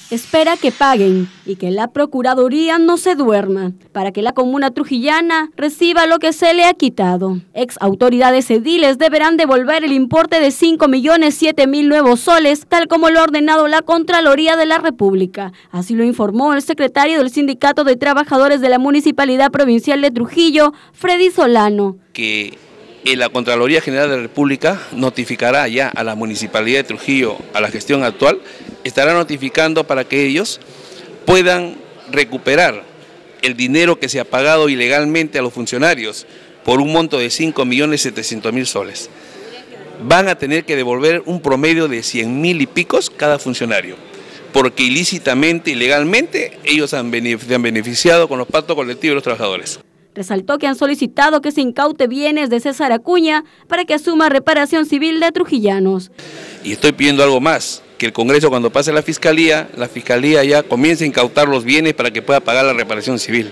espera que paguen y que la Procuraduría no se duerma para que la comuna trujillana reciba lo que se le ha quitado. Ex autoridades ediles deberán devolver el importe de 5.007.000 nuevos soles, tal como lo ha ordenado la Contraloría de la República. Así lo informó el secretario del Sindicato de Trabajadores de la Municipalidad Provincial de Trujillo, Freddy Solano. Que la Contraloría General de la República notificará ya a la Municipalidad de Trujillo, a la gestión actual, estará notificando para que ellos puedan recuperar el dinero que se ha pagado ilegalmente a los funcionarios por un monto de 5.700.000 soles. Van a tener que devolver un promedio de 100.000 y picos cada funcionario, porque ilícitamente, ilegalmente, ellos han beneficiado con los pactos colectivos de los trabajadores. Resaltó que han solicitado que se incaute bienes de César Acuña para que asuma reparación civil de trujillanos. Y estoy pidiendo algo más, que el Congreso cuando pase a la Fiscalía ya comience a incautar los bienes para que pueda pagar la reparación civil.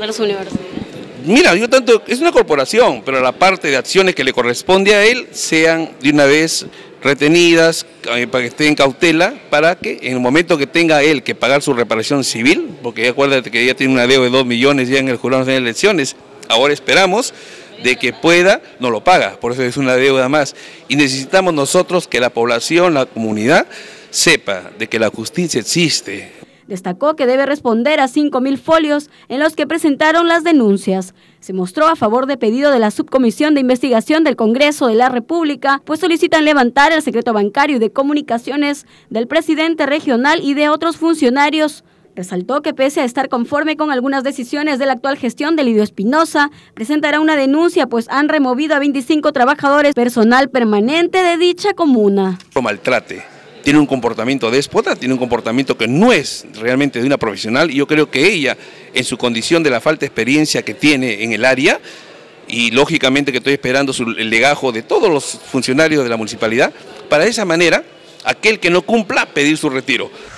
Mira, es una corporación, pero la parte de acciones que le corresponde a él sean de una vez retenidas para que esté en cautela, para que en el momento que tenga él que pagar su reparación civil, porque acuérdate que ya tiene una deuda de 2 millones ya en el Jurado Nacional de Elecciones, ahora esperamos de que pueda, no lo paga, por eso es una deuda más, y necesitamos nosotros que la población, la comunidad, sepa de que la justicia existe. Destacó que debe responder a 5.000 folios en los que presentaron las denuncias. Se mostró a favor de pedido de la Subcomisión de Investigación del Congreso de la República, pues solicitan levantar el secreto bancario y de comunicaciones del presidente regional y de otros funcionarios. Resaltó que pese a estar conforme con algunas decisiones de la actual gestión de Lidio Espinosa, presentará una denuncia pues han removido a 25 trabajadores personal permanente de dicha comuna. Lo maltrate. Tiene un comportamiento déspota, tiene un comportamiento que no es realmente de una profesional, y yo creo que ella, en su condición de la falta de experiencia que tiene en el área, y lógicamente que estoy esperando el legajo de todos los funcionarios de la municipalidad, para de esa manera, aquel que no cumpla, pedir su retiro.